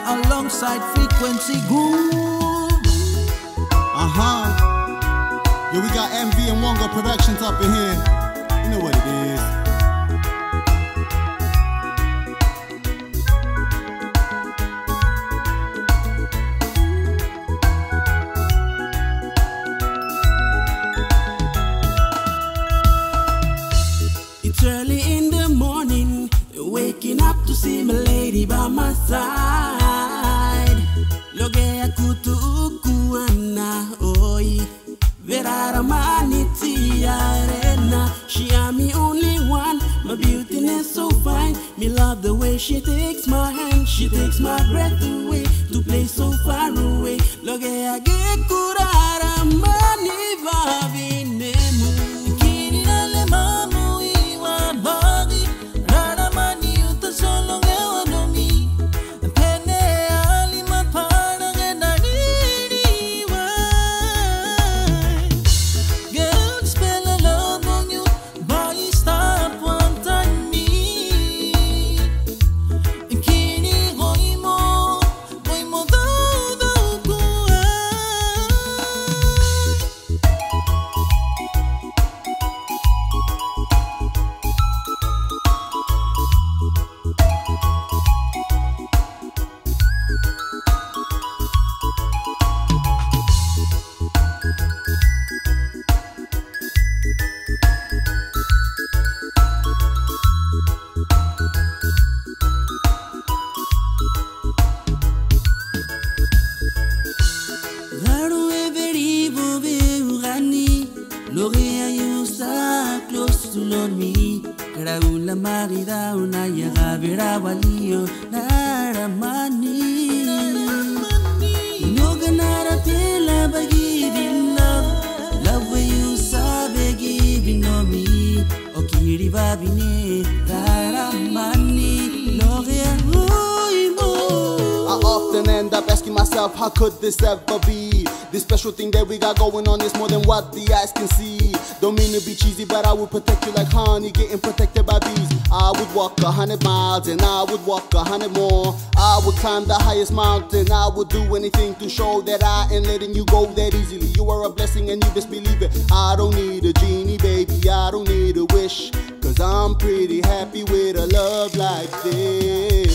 alongside frequency groove. Yeah, we got MV and Wonga Productions up in here. You know what it is. It's early in the morning, waking up to see my lady by my side. Logea kutu ukuana oi, verara maniti arena. She am me only one, my beautiness so fine. Me love the way she takes my hand, she takes my breath away to place so far away. Logea ge kurara mani vavinemu. Logea, you start close to me. Raula marida una llega vera valio naramani. No ganara te la by giving love, love where you sabe giving on me. Okiri babine naramani. Logea, I often end up asking myself, how could this ever be? This special thing that we got going on is more than what the eyes can see. Don't mean to be cheesy, but I would protect you like honey getting protected by bees. I would walk 100 miles and I would walk 100 more. I would climb the highest mountain. I would do anything to show that I ain't letting you go that easily. You are a blessing and you best believe it. I don't need a genie, baby, I don't need a wish, 'cause I'm pretty happy with a love like this.